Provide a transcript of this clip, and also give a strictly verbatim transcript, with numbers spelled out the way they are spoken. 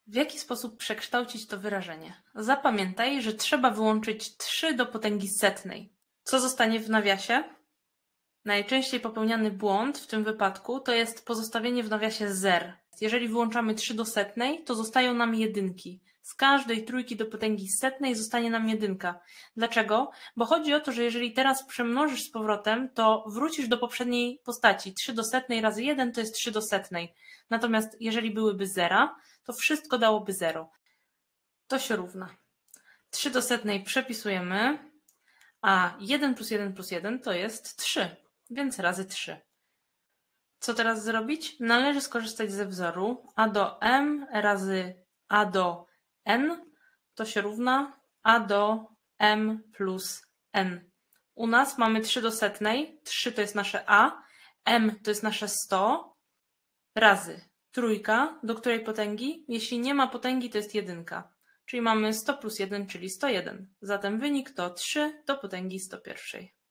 W jaki sposób przekształcić to wyrażenie? Zapamiętaj, że trzeba wyłączyć trzy do potęgi setnej. Co zostanie w nawiasie? Najczęściej popełniany błąd w tym wypadku to jest pozostawienie w nawiasie zer. Jeżeli wyłączamy trzy do setnej, to zostają nam jedynki. Z każdej trójki do potęgi setnej zostanie nam jedynka. Dlaczego? Bo chodzi o to, że jeżeli teraz przemnożysz z powrotem, to wrócisz do poprzedniej postaci. trzy do setnej razy jeden to jest trzy do setnej. Natomiast jeżeli byłyby zera, to wszystko dałoby zero. To się równa. trzy do setnej przepisujemy, a jeden plus jeden plus jeden to jest trzy, więc razy trzy. Co teraz zrobić? Należy skorzystać ze wzoru a do m razy a do n to się równa a do m plus n. U nas mamy trzy do setnej, trzy to jest nasze a, m to jest nasze sto, razy trójka, do której potęgi? Jeśli nie ma potęgi, to jest jedynka. Czyli mamy sto plus jeden, czyli sto jeden. Zatem wynik to trzy do potęgi sto jeden.